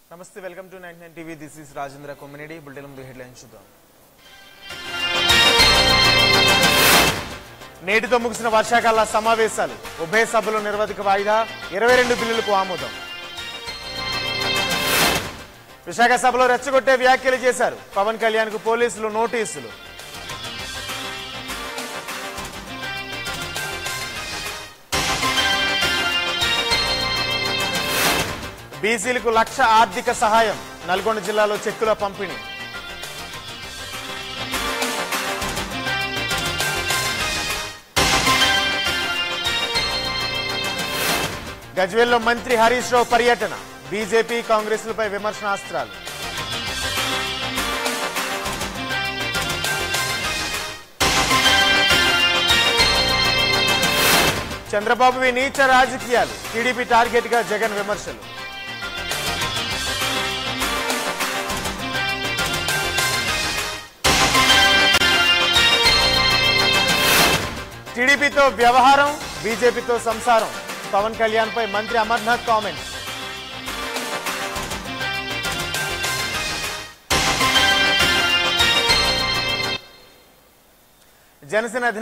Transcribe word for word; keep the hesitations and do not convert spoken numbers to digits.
నమస్తే welcome to ninety nine TV this is Rajendra Komminedi bulletin ముందు headlines చూద్దాం. నేటితో ముగిసిన వర్షాకాల సమావేశాలు ఉభయ సభలు నిర్వధిక వాయిదా ఇరవై రెండు బిల్లులకు ఆమోదం. విశాఖ సభలో రెచ్చగొట్టే వ్యాఖ్యలు చేశారు పవన్ కళ్యాణ్ కు పోలీసులు నోటీసులు. బీసీలకు లక్ష ఆర్థిక సహాయం నల్గొండ జిల్లాలో చెక్కుల పంపిణీ. గజ్వేల్లో మంత్రి హరీష్ రావు పర్యటన బీజేపీ కాంగ్రెస్లపై విమర్శనాస్త్రాలు. చంద్రబాబువి నీచ రాజకీయాలు టీడీపీ టార్గెట్ గా జగన్ విమర్శలు. టీడీపీతో వ్యవహారం బీజేపీతో సంసారం పవన్ కళ్యాణ్ పై మంత్రి అమర్నాథ్ కామెంట్స్. జనసేన